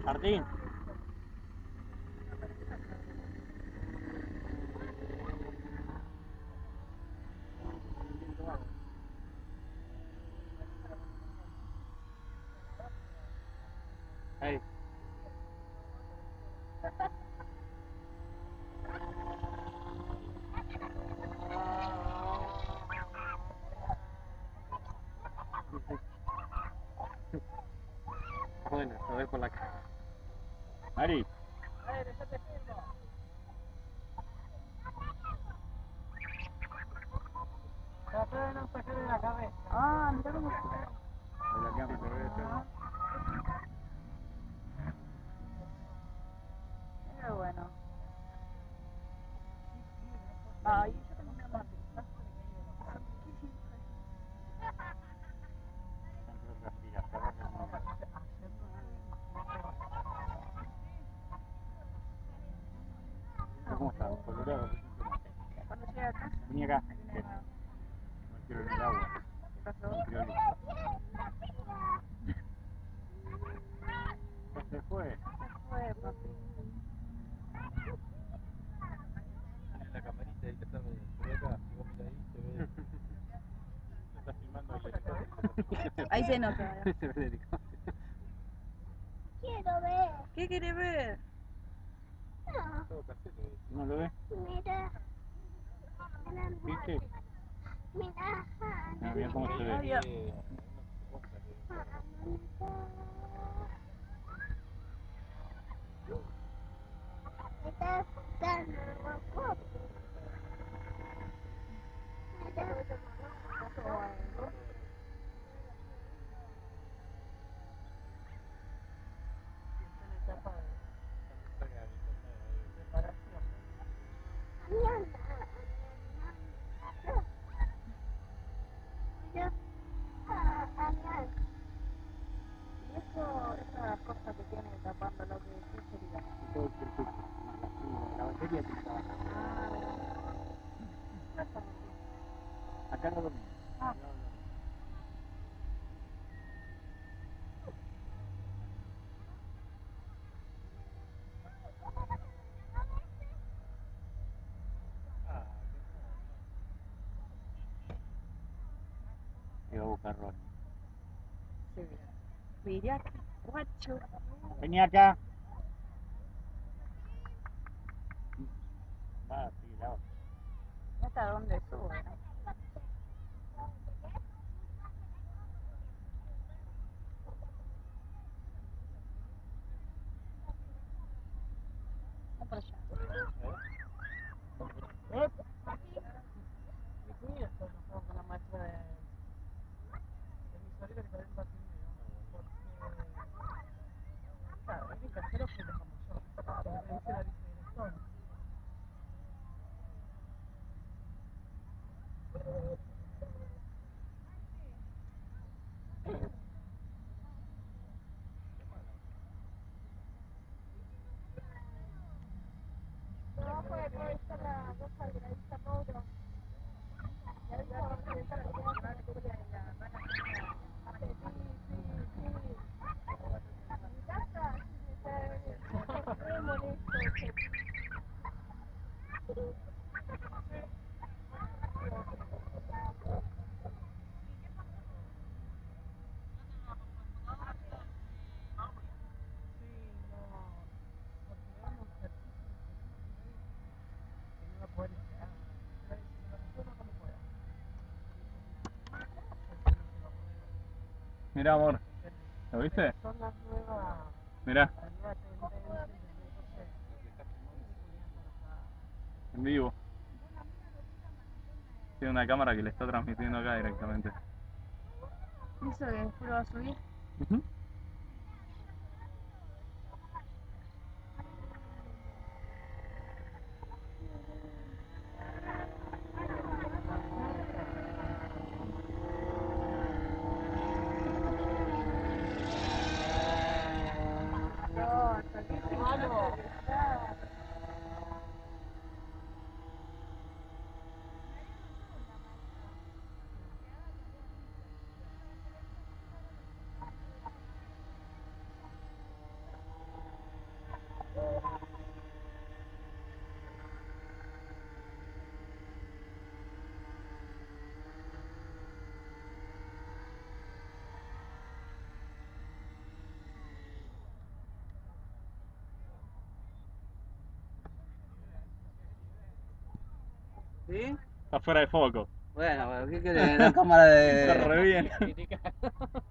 Martín. Hey. Bueno, lo ves por la cara. Ari. Déjate firmo. Trata de no sacar de la cabeza. Ah, mira cómo se ve. De la cámara. Pero bueno. Ay, yo tengo una matrizazo de que hay de los padres. Siempre respiras, cerras el mundo. ¿Cómo estás? Colorado, Cuando llegue a casa. vení acá. Ahí viene de nuevo. No quiero en el agua. ¿Qué pasó? No quiero luz. Ya se fue. Se fue, papi. Tiene la camarita ahí que está por acá, si vos mirás ahí se ve. Lo está filmando el helicóptero. Ahí se nota. Se ve el helicóptero. Quiero ver. ¿Qué querés ver? No, Todo casero. ¿No lo ves? mira. ¿Viste? Mira. Ah, mira cómo se ve. Ay, ya. Uno que se compra que Está tan guapo. Mira. Está en etapa de saca el internet. preparación. Mira. Y eso, esa cosa que tiene tapando lo que ¿qué sería? Todo el circuito. Más la fibra, la batería tiene que trabajar. Acá no domingos. Ah. Iba a buscar Ronnie. Sí, mira qué guacho. Vení acá. Va, sí, la otra. ¿Hasta dónde sube, no? No por allá. Mi cuñado está enojado con la maestra de mi sobrino que también va primero. Porque, claro, vienen caseros que como yo. Porque le dice la vicedirectora. No, pues no está la ropa de la vista Mauro. Ya dijo la presidenta la que va a hacer la van a hacer sí. A mi casa, está re molesto. Sí, no tenemos ejercicio y tenemos que no va a poder esperar. Va a decir, me lo resuelvo como pueda. Mirá, amor. ¿Lo viste? Son las nuevas, Mirá, la nueva tendencia, ¿entendés? Entonces, mi cuñado está en vivo. Tiene una cámara que le está transmitiendo acá directamente. ¿eso que después lo va a subir? Ujú. No, saqué ese malo. ¿Sí? Está fuera de foco. Bueno, ¿qué querés? La cámara Está re de... bien. Critica.